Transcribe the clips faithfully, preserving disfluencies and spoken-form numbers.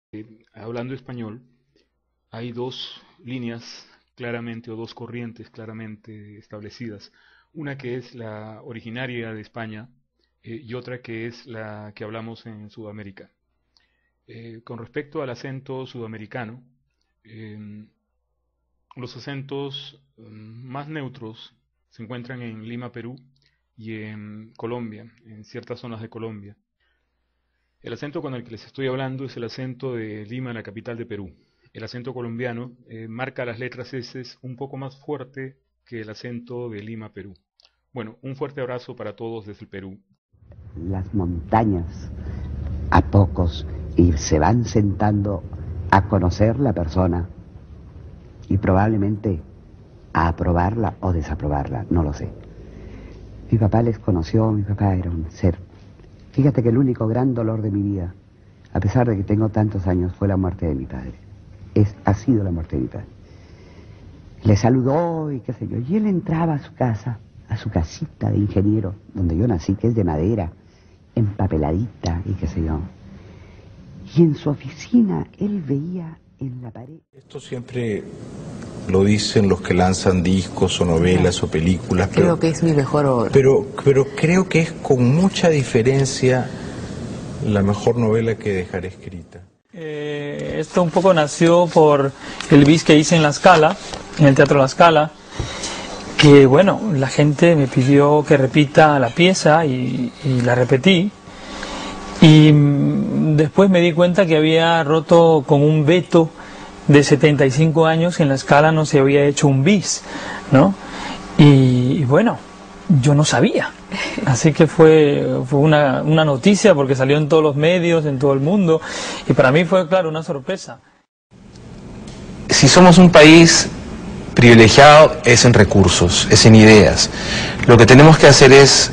Eh, hablando español, hay dos líneas claramente o dos corrientes claramente establecidas. Una que es la originaria de España eh, y otra que es la que hablamos en Sudamérica. Eh, con respecto al acento sudamericano, eh, los acentos eh, más neutros se encuentran en Lima, Perú, y en Colombia, en ciertas zonas de Colombia. El acento con el que les estoy hablando es el acento de Lima, la capital de Perú. El acento colombiano eh, marca las letras S un poco más fuerte que el acento de Lima, Perú. Bueno, un fuerte abrazo para todos desde el Perú. Las montañas a pocos y se van sentando a conocer la persona y probablemente a aprobarla o desaprobarla, no lo sé. Mi papá les conoció, mi papá era un ser. Fíjate que el único gran dolor de mi vida, a pesar de que tengo tantos años, fue la muerte de mi padre. Es, ha sido la muerte de mi padre. Le saludó y qué sé yo, y él entraba a su casa, a su casita de ingeniero, donde yo nací, que es de madera, empapeladita y qué sé yo. Y en su oficina él veía en la pared... Esto siempre lo dicen los que lanzan discos o novelas o películas. Creo pero, que es mi mejor obra. Pero, pero creo que es con mucha diferencia la mejor novela que dejaré escrita. Eh, esto un poco nació por el bis que hice en La Scala, en el Teatro La Scala, que bueno, la gente me pidió que repita la pieza y, y la repetí. Y mm, después me di cuenta que había roto con un veto de setenta y cinco años, que en La Scala no se había hecho un bis, ¿no? Y, y bueno, yo no sabía. Así que fue, fue una, una noticia porque salió en todos los medios, en todo el mundo, y para mí fue, claro, una sorpresa. Si somos un país privilegiado es en recursos, es en ideas. Lo que tenemos que hacer es,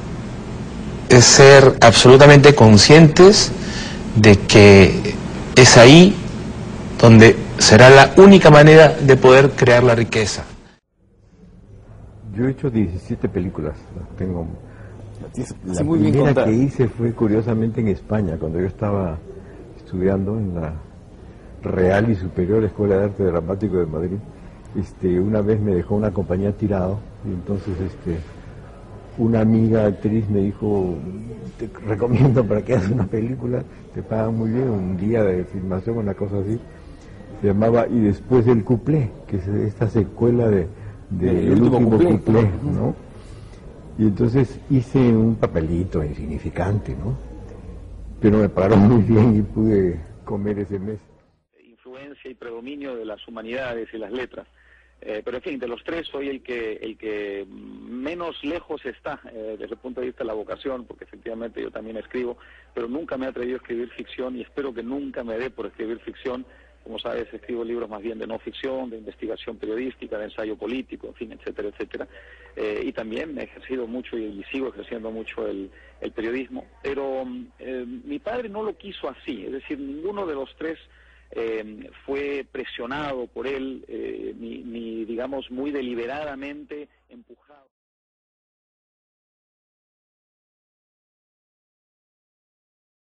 es ser absolutamente conscientes de que es ahí donde será la única manera de poder crear la riqueza. Yo he hecho diecisiete películas, tengo... La Sí, muy bien primera contar. que hice fue curiosamente en España, cuando yo estaba estudiando en la Real y Superior Escuela de Arte Dramático de Madrid. Este, una vez me dejó una compañía tirado y entonces este, una amiga actriz me dijo, te recomiendo para que hagas una película, te pagan muy bien, un día de filmación, una cosa así. Se llamaba Y después del cuplé, que es esta secuela de, de El El último último cuplé, cuplé, ¿no? ¿no? Y entonces hice un papelito insignificante, ¿no? Pero me pagaron muy bien y pude comer ese mes. Influencia y predominio de las humanidades y las letras. Eh, pero en fin, de los tres soy el que el que menos lejos está eh, desde el punto de vista de la vocación, porque efectivamente yo también escribo, pero nunca me he atrevido a escribir ficción y espero que nunca me dé por escribir ficción. Como sabes, escribo libros más bien de no ficción, de investigación periodística, de ensayo político, en fin, etcétera, etcétera. Eh, y también he ejercido mucho y, y sigo ejerciendo mucho el, el periodismo. Pero eh, mi padre no lo quiso así, es decir, ninguno de los tres eh, fue presionado por él, eh, ni, ni, digamos, muy deliberadamente empujado.